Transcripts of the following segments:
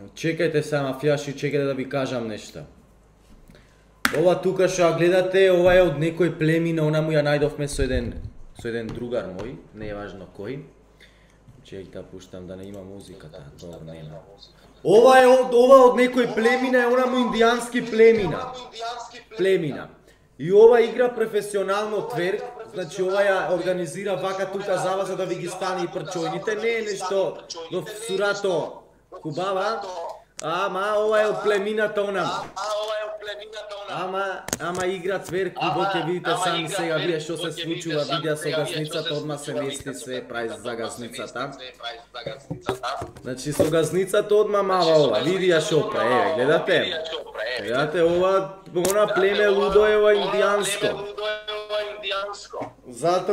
Чекајте се, мафијаши, чекајте да ви кажам нешто. Ова тука што ја гледате, ова е од некој племина, она му ја најдовме со еден другар мој, не е важно кој. Чек да пуштам да не има музиката, добро нема. Ова од некој племина, е она му индијански племина. И ова игра професионално тверк, значи ова ја организира вака тука за вас за да ви ги стане и прчојните, не е нешто во сурато хубава, ама ова е од племината онам. Ама игра цверк, кубо ќе видите сами сега вие што се случува, видеа со газницата, одма се мести се прави за газницата. Значи со газницата одма мава ова, видија шо прави, гледате? Гледате ова, она племе лудо е ова индијанско. Затоа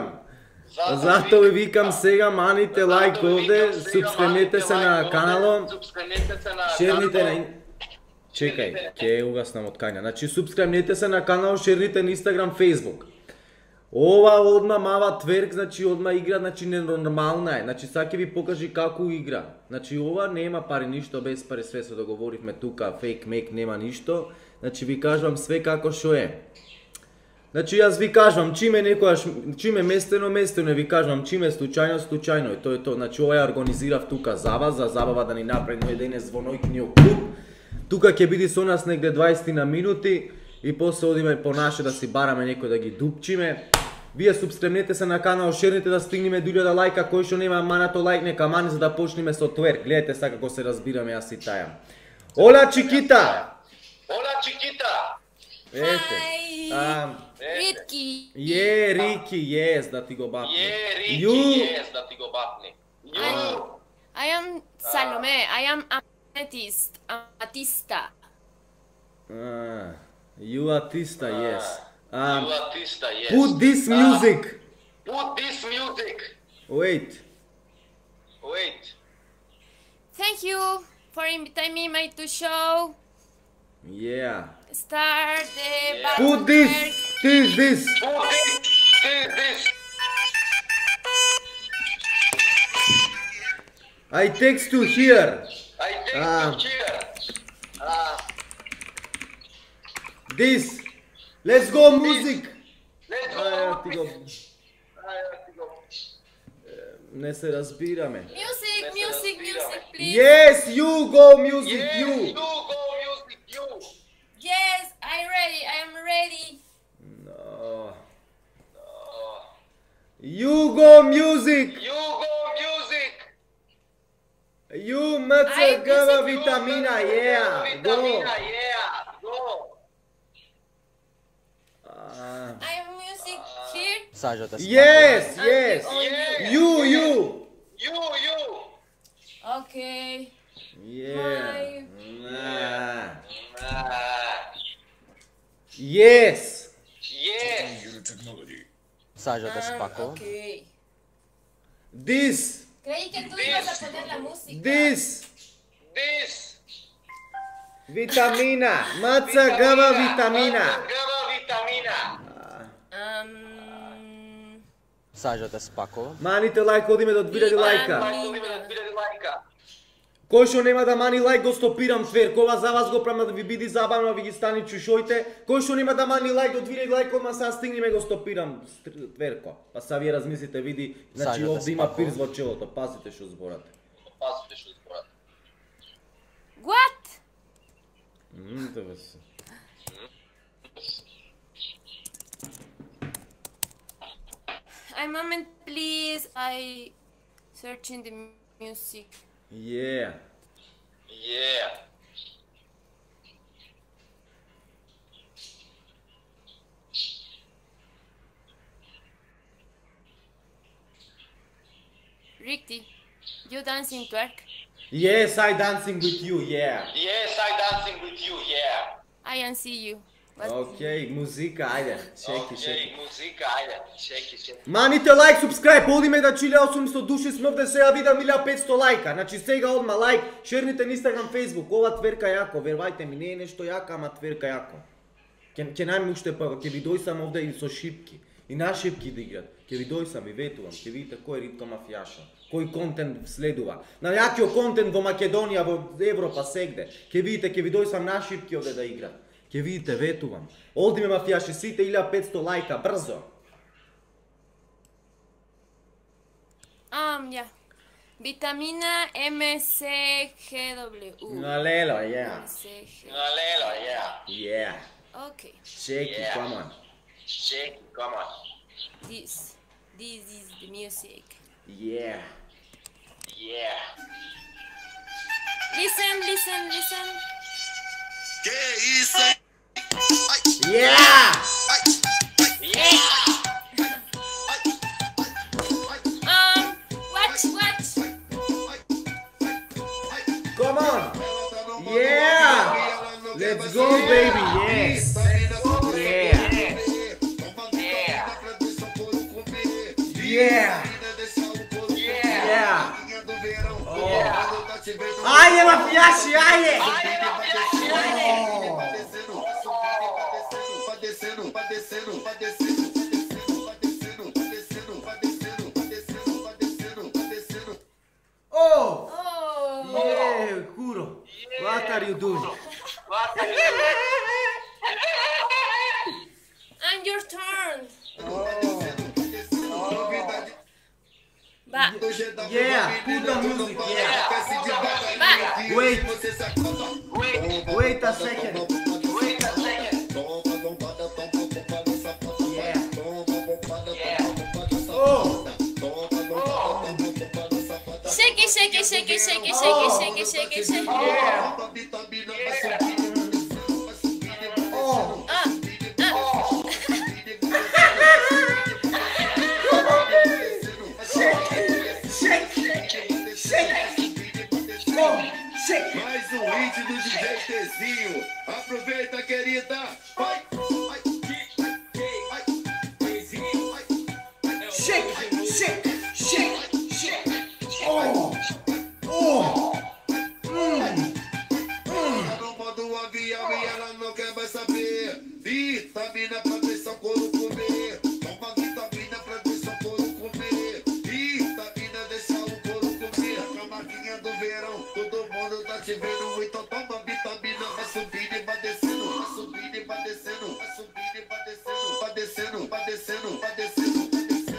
ви викам сега, маните лайк овде, субскрибнете се на каналот, шерните на... Чекај, ќе угаснам од кања. Значи, субскрибнете се на канал, шерните на Instagram, Facebook. Ова одма мава тверк, значи одма игра, значи ненормална е. Значи, сега ќе ви покажи како игра. Значи, ова нема пари ништо, без пари све се договоривме тука, фейк мейк нема ништо. Значи, ви кажувам све како шо е. Значи, јас ви кажувам, чиме местено, ви кажувам, чиме случајно, и тоа е тоа. Значи, ова ја организирав тука за вас, за забава да ни направи ној ден звонојкниот клуб. Тука ќе биде со нас негде 20 на минути и после одиме по наше да си бараме некој да ги дупчиме. Вие субскрибнете се на канал, шерните да стигнеме до 1000 лајка, кој што нема манато лајк нека мани за да почнеме со тверк. Гледате сега како се разбираме јас и таја. Ола Чикита! Ете. Рики. Рики, yes, да ти го бапни. I am Salome. I am Amatista. You artista, yes. Put this music. Wait. Thank you for inviting me to show. Yeah. Start the Put this. I text to here. This. Let's go music. Не се разбираме. Music, please. Yes, you go music, you. Yes, I am ready. No. You go music. You Matsagava vitamina, yeah. Go. I have music here. Yes. You. Okay. Yeah. Yes. Okay. This. Creí que tú ibas a poner la música. This. Vitamina. Matsagava vitamina. Маните лајк, одиме до 2000 лајка. Кој што нема да мани лајк го стопирам тверк. Ова за вас го правам да ви биде забавно, ви ги стани чушојте. Кој што нема да мани лајк до 2000 лајка, одма сега стигнеме го стопирам тверко. Па сега вие размислите, види, значи овде има пирс во челото. Пазите што зборате. What? Тоа се. A moment, please. I searching the music. Yeah. Ricky, you dancing twerk? Yes, I dancing with you, yeah. I can see you. Ok, muzika, ajde, čeki. Маните лайк, субскрайб, одиме да 1800 души сме овде, сега видам 1500 лајка. Значи сега одма лайк, шерните на Instagram, Facebook, ова тверка јако, вервајте ми, не е нешто јако, ама тверка јако. Ќе најме уште пак, ќе ви дојсам овде и со шипки, и на шипки да играт. Ќе ви дојсам и ветувам, ќе видите кој е Ритко мафијаша. кој контент следува. На јакиот контент во Македонија, во Европа, сегде. Ке видите, ке ви дојсам на шипки овде да играм. Ке видите, ветувам. Олди ме мафијаши, сите 1500 лајка, брзо. Ja. Vitamina MCGW. Налело, yeah. MCG. Yeah. Okay. Shake it, come on. This is the music. Yeah. Listen. Que isso, hein? Yeah! Watch. Come on! Yeah! Let's go, baby! Yes! Yeah! Ai, mafiashi, ai! Oh! Yeah, Kuro. What are you doing? And your turn. Yeah, put the music, yeah. Wait a second. Oh! Shake it. Oh! Mais um hit do DJ Tezinho. Aproveita, querida. Vai. Shake! Oh! No modo avião e ela não quer mais saber. Vitamina pra deixar o couro comer. Toma vitamina pra deixar o couro comer. Vitamina deixar o couro comer. A marquinha do verão, todo mundo tá te vendo. Então toma vitamina, vai subindo e vai descendo. Vai subindo e vai descendo. Vai subindo e vai descendo. Vai descendo, vai descendo, vai descendo.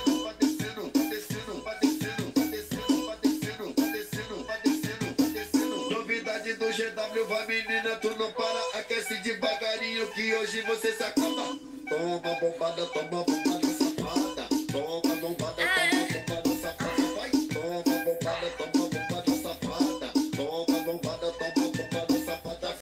Do GW, vai menina, tu não para, aquece devagarinho que hoje você se acaba. Toma bombada, safada. Toma bombada, safada. Vai, toma bombada, safada. Toma bombada,